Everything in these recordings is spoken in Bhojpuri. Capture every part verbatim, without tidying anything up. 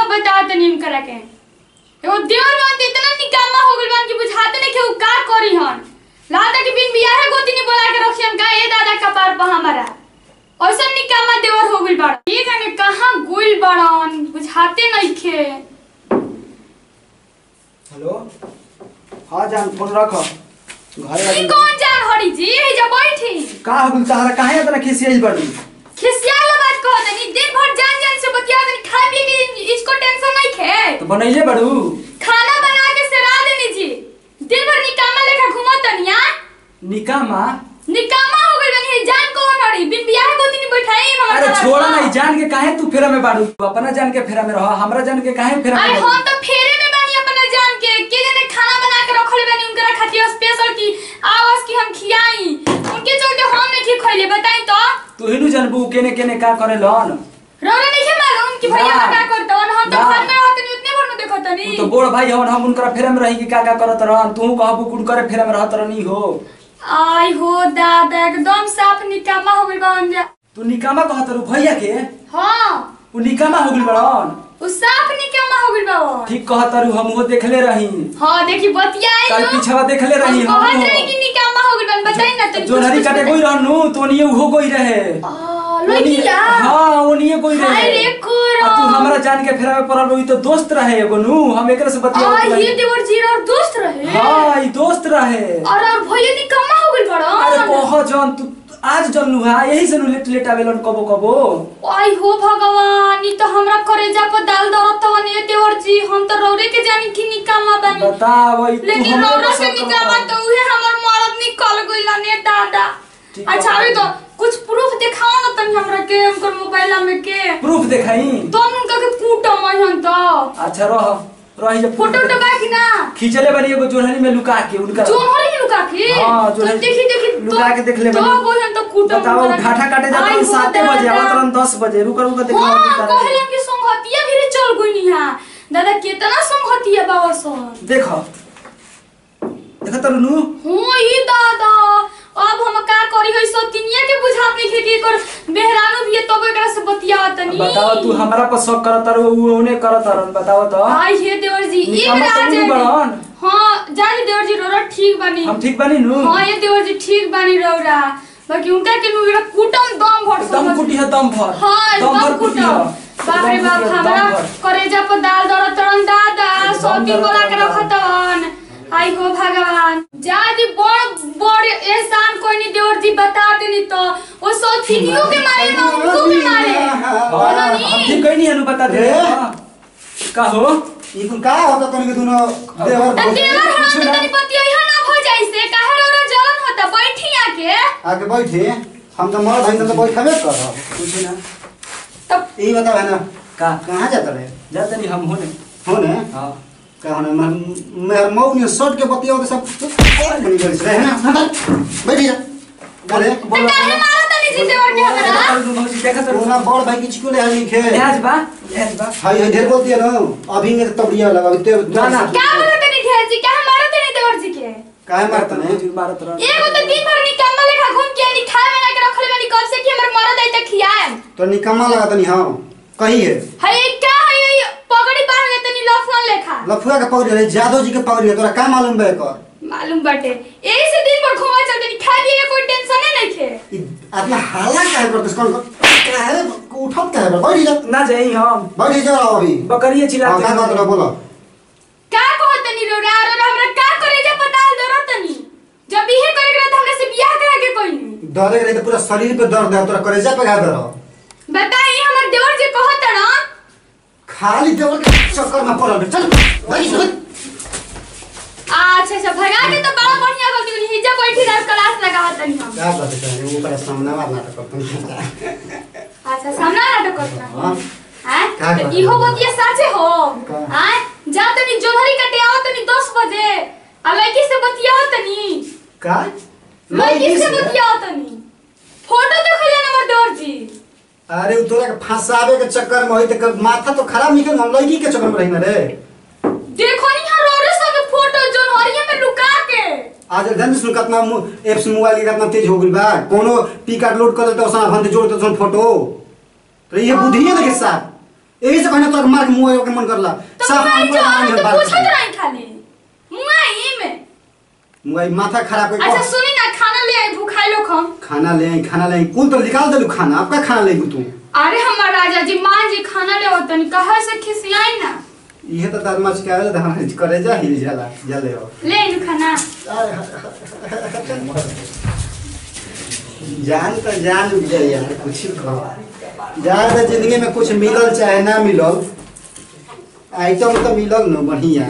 बता तनी हम करा के एगो देवर बन इतना निकामा हो गइल बन कि बुझाते नहीं कि उ का करी हन लादा के बिन बियाह गोतिनी बोला के रखियन का ए दादा कपार पर हमारा ऐसा निकामा देवर हो गइल बड़ ये जाने कहां गुइल बड़न बुझाते नहीं खे। हेलो हां जान फोन रख घर ई कौन जान हरी जी हे जा बैठी का हो तारा काहे इतना खिसियाई बड़ी खिसियाला बात कह तनी दिन भर जान जान से बतिया तनी खा पी के इसको टेंशन नहीं खे तो बनैले बड़ू खाना बना के सरा देनी जी दिन भर निकामा लेखा घुमतनिया निकामा निकामा हो गइल बनी जान कौन हरी बिन बियाह गोतिनी बैठाई हम अरे छोड़ ना जान के काहे तू फेरा में बाड़ू अपना जान के फेरा में रह हमरा जान के काहे फेरा में अरे हम तो फेरे में बानी अपना जान के के जने खाना बना के रखले बानी उनकरा खातिर स्पेशल की आवाज की हम खियाई उनके चलते हम नहीं खइले बताई तो तू हिनु जानबू केने केने का करे लन रोना नहीं मालूम कि भैया का करत हम तो घर में रहत नहीं उतने भर में देखत नहीं तो बड़ भाई हवन हम उनकरा फेरा में रही कि का का करत रहन तू कहबू कुड़ करे फेरा में रहत रहनी हो आई हो दादा एकदम साफ निकामा हो गइल बन जा तू निकामा कहत रु भैया के हां उ निकामा हो गइल बड़न उ साफ निकामा हो गइल बा ठीक कहत रु हम वो देखले रही हां देखी बतियाई कल पीछवा देखले रही हम कहत रही कि निकामा हो गइल बन बताई ना तो जो नरी काटे कोई रहनु तो निये हो कोई रहे लइकिया हां ओनिए कोई रहे हाय रे कोरा तू हमरा जान के फेरा में पड़ल रही तो दोस्त रहे एगो नु हम एकरा से बतिया आ ये देवर जी और दोस्त रहे हां ई दोस्त रहे और और भैया निकामा हो गइल बड़ा अरे कह जान तू आज जनलू हां यही से नु लेट लेट आवेलन कबो कबो आई हो भगवान ई तो हमरा करेजा पर दाल दरत तवने देवर जी हम तो रौरे के जानी कि निकामा बानी बताओ ई लेकिन रौरे के निकामा तो उहे हमर मरद निकल गइल ने दादा। अच्छा अभी तो कुछ प्रूफ दिखाओ ना तनी हमरा के उनकर मोबाइल में के प्रूफ दिखाई तो उनका के फोटो महन तो अच्छा रह रही जब फोटो तो बाकी ना खींचले बनी एगो जोनहरी में लुका के उनका जोनहरी में लुका के हां तो देखी देखी लुका के देख ले तो बोलन तो फोटो बताओ ढाठा काटे जात सात बजे आवतरन दस बजे रुक रुक देखो हां कहले कि संगतिया भी चल गइनी हां दादा कितना संगतिया बाबा सन देखो देखो तो नु हो ई दादा अब हम का करी है सो तिनिया के बुझात नहीं खे कि कर बेहरानो भी तब एकरा से बतियावत नहीं बताओ तू हमरा पर शक करत र ओने करत र बताओ तो हाय हे देवर जी ई राज हां जानी देवर जी रोरा ठीक बानी हम ठीक बानी नु हां ये देवर जी ठीक बानी रोरा बाकी उनका के नु एड़ा कुटम दम भर दम कुटी है दम भर हां दम भर कुटम बाप रे बाप हमरा करेजा पर दाल दरत तरन दादा सोती बोला के रखतवन आई हो भगवान जादी बड़ बड़ एहसान कोई नहीं देवर जी बता देनी तो वो सो थीनियों के मारे ना उनको भी मारे हम ठीक कहीं नहीं हनु बता दे का हो ई कुल का होता तनी के दोनों देवर देवर हां तो तनी पति यही ना हो जाई से काहे रोरा जलन होता बैठी आके आके बैठे हम तो मर भइल तो बैठबे कर कुछ ना तब ई बता है ना का कहां जात रहे जात नहीं हम होने होने हां कहने मैं मौ ने शर्ट के बतिया तो सब और बनी गई रहे ना बैठ जा बोले बोलो काहे मारा तनी जी देवर के हमरा देखा तो ना बड़ भाई किछ को ले हनी खे आज बा आज बा हाय हाय ढेर बोलती है ना अभी में तो बढ़िया लगा ते ना ना क्या मारा तनी ढेर जी काहे मारा तनी देवर जी के काहे मारत ने मारत रह एगो तो दिन भर निकम्मा लेखा घूम के निखा में ना के रखले बानी कब से कि हमर मरद आई त खियाए तो निकम्मा लगा तनी हां कही है हाय का है पगड़ी बांध ले तनी लफन लेखा लफुआ के पगड़ी रहे जादव जी के पगड़ी तोरा का मालूम बे कर मालूम बाटे एही से दिन भर घुमा चलते नहीं खा दिए कोई टेंशन नहीं थे अपना हाला काहे करतस कौन काहे उठत काहे बैठ जा ना जाई हम बैठ जा अभी बकरिए चिल्लाते का बात बोलो का कहत तनी रो रा रो हमरा का करे जे पता दर तनी जब इहे करे के हमरा से बियाह करा के कोई डरे रहे तो पूरा शरीर पे दर्द है तोरा करेजा पे घा दर बताई हमर देवर जी कहत ना खाली देवर के चक्कर में पड़ल चल भाई चल अच्छा अच्छा भगा के तो बड़ा बढ़िया हो गई हिजा बैठी रह क्लास लगावत तनी हम क्या बात है ऊपर सामने वाला नाटक करत अच्छा सामने नाटक करत हां हैं तो इहो बतिया साचे हो हैं जा तनी जोहरी कटे आओ तनी दस बजे आ लड़की से बतियाओ तनी का लड़की से बतियाओ तनी फोटो देखले नंबर देवर जी अरे उ तोरा के फंसावे के चक्कर में होई त माथा तो खराब निकल हम लड़की के चक्कर में रही ना रे देखो नहीं हर रोरे सब फोटो जोन हरिया में लुका के आज धन सुन कितना एप्स मोबाइल के कितना तेज हो गइल बा कोनो पी कार्ड लोड कर देता ओसा भंते जोड़ देता फोटो तो ये बुद्धि है ना के साथ यही से कहना तोरा मार के मुंह के मन करला सब हम तो पूछत रही खाली मुआई में मुआई माथा खराब कर अच्छा सुनी ना खाना ले आई भूखाई लो हम खाना ले आई खाना ले आई कुल तो निकाल देलू खाना आपका खाना ले तू अरे हमार राजा जी मां जी खाना ले होतन कहां से खिसियाई ना ये तो तार मच के आवे त हमारे करे जा हिल जाला जले हो ले इन खाना जान तो जान उठ जाए यार कुछ कहो ज्यादा जिंदगी में कुछ मिलल चाहे ना मिलल आइटम तो मिलल न बढ़िया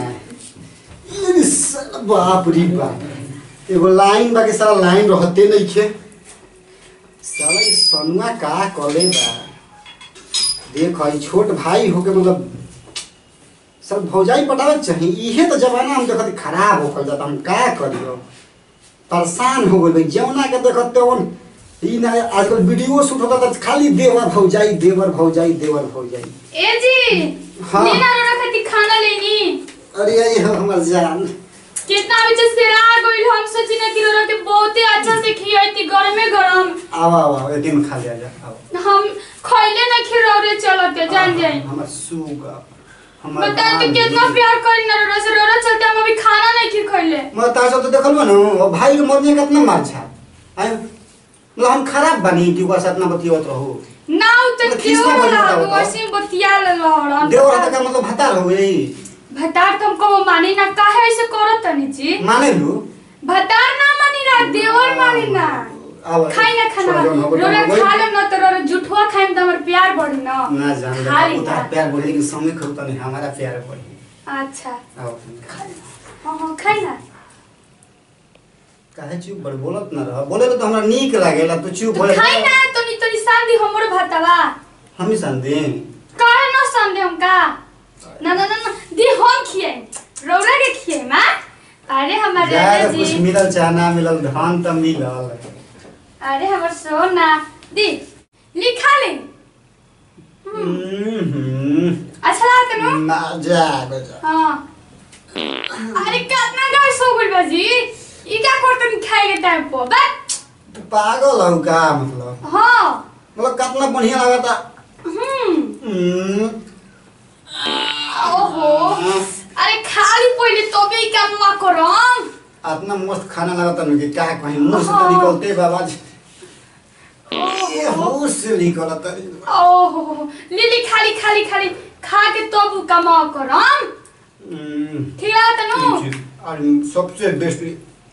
बाप रे बाप एगो लाइन बाकी सारा लाइन रहते नहीं खे साला ई सनुआ का कले बा देख ई छोट भाई होके मतलब सब भौजाई पटावे चाहिए इहे तो जमाना हम देखत खराब होकर जाता हम का करियो परेशान हो गइल जौना के देखत तो ई ना आजकल वीडियो शूट होता था खाली देवर भौजाई देवर भौजाई देवर भौजाई ए जी हाँ। नी ना रखती खाना लेनी अरे ये हमर जान कितना बजे से रा गइल हम सोची ना कि रोरा के बहुते अच्छा से खियाईती गरमे गरम आओ आओ आओ एक दिन खा लिया जा आओ हम खइले ना खिरौरे चलते जान जाई हमर सुगा हमर बता तो कितना प्यार करी ना रोरा से रोरा चलते हम अभी खाना नहीं खिर खइले मैं ताजा तो देखल बा न भाई के मरने कितना मार छा आय मतलब हम खराब बनी कि ओकरा साथ ना बतियत रहो ना उतन क्यों ला वैसे बतिया ले लहरा देवर हत का मतलब भतार हो यही भतार तुमको वो मानी ना काहे ऐसे करत तनी जी माने लू भतार ना मानी ना देवर मानी ना खाई ना खाना रोरा खा लो ना तो रोरा जुठवा खाइम तो हमर प्यार बढ़ी ना ना जान ले उतार प्यार बढ़े लेकिन समय खरुता नहीं हमारा प्यार बढ़ी अच्छा आओ हां हां खाई ना काहे चुप बड़ बोलत ना रह बोले तो हमरा नीक लागेला तो चुप बोले खाई ना तो नी तो निशान दी हमरो भतावा हम ही संदे काहे ना संदे हम का ना ना ना दी हम खिए रोरा के खिए मां अरे हमारे यार जी कुछ मिलल चाहे ना मिलल धन त मिलल अरे हमर सोना दी लिखा ले हम्म अच्छा लागत नो ना जा जा हां अरे कितना गैस हो गइल बाजी ई का करतन खाए के टाइम पर बा पागल हौ का मतलब हां मतलब कितना बढ़िया लागता हम्म हम्म ओहो अरे खाली पहिले तबे ई काम मा करम इतना मस्त खाना लगता न कि का कहीं मुंह से तो निकलते बाबा ये होश से निकलता ओहो लिली खाली खाली खाली खा के तब कमा करम ठीक है तनु और सबसे बेस्ट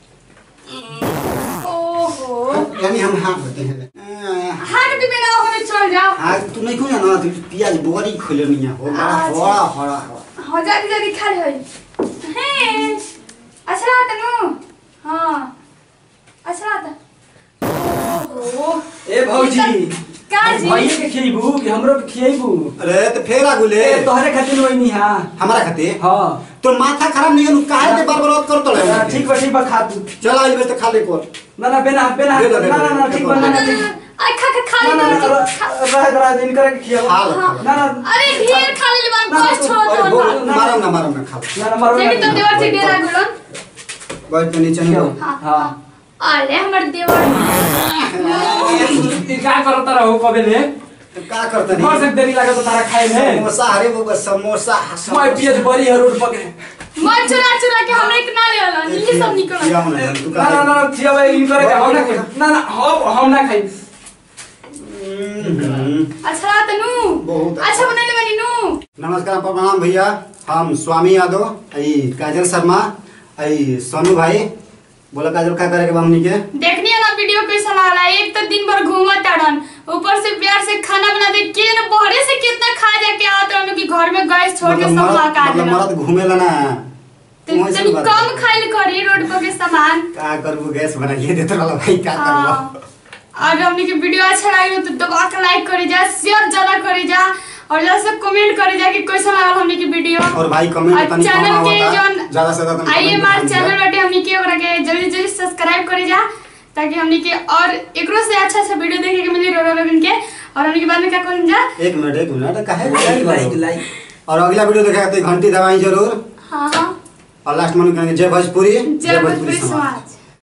ओहो यानी हम हाथ देते हैं हाथ भी बिना होने चल जाओ हां तू नहीं खोया ना तू प्याज बोरी खोले नहीं हो बड़ा बड़ा हो जल्दी जल्दी खा ले हैं अच्छा तनु हां अच्छा आता ओहो ए भौजी का जी भाई के खिएबू कि हमरो के खिएबू अरे तो फेर आगुले ए तोहरे खातिर वही हां हमारा खातिर हां तो माथा खराब नहीं है काहे के बार बार कर तले ठीक बा ठीक बा खा तू चल आई बे तो खा ले को ना ना बेना बेना दे दो, दे ना दो, ना ना दे ठीक दो, बा ना ना ना ना आई खा के खा ना ले ना रह रह दिन करे के खिएबू खा लो, खा लो। ना ना अरे ढेर खा ले बान ना, बस तू- छोड़ अरे, दो वो- ना मारो ना मारो ना खा लो। ना ना मारो जेबी तो देवर से डेरा गुलन बैठ के नीचे नहीं हां अरे हमर देवर ई का करत रहो कबे ले तो का करता घर से नहीं देरी लागत तारा खाए में समोसा अरे वो बस समोसा मैं पियज बड़ी है रोड पके मत चुरा चुरा के हमरे के ना ले आला ये सब निकल किया होना तू ना ना का ना खियावे इन करे के हम ना खाई। ना ना हम हम ना खाई अच्छा तनु बहुत अच्छा बनले बनी नु नमस्कार प्रणाम भैया हम स्वामी यादव आई काजल शर्मा आई सोनू भाई बोला काजल का करे के बा हमनी के देखनी है ना वीडियो कैसा लागला एक तो दिन भर घूमत ताड़न ऊपर से प्यार से खाना बना दे के न बहरे से कितना खा जाके आवत रहन कि घर में गैस छोड़ के सब मतलब मां का मरद- मतलब मरद घूमेला ना तो तनी कम खाइल करी रोड पर के सामान का करबो गैस बना के देत रहल भाई का करबो हाँ। और हमनी के वीडियो अच्छा लगे तो दबा के लाइक करी जा शेयर ज्यादा करी जा और लास्ट में कमेंट करी जा कि कैसा लागल हमनी के वीडियो और भाई कमेंट और तनी कम चैनल के आवता जोन ज्यादा से ज्यादा आई हमारे चैनल बाटे हमनी के ओकरा के जल्दी जल्दी सब्सक्राइब करी जा ताकि हमनी के और एकरो से अच्छा अच्छा वीडियो देखे के मिली रोरो रोबिन के और हमनी के बाद में क्या करें जा एक मिनट एक मिनट काहे लाइक लाइक लाइक और अगला वीडियो देखे तो घंटी दबाई जरूर हां हां और लास्ट में कहेंगे जय भोजपुरी जय भोजपुरी समाज।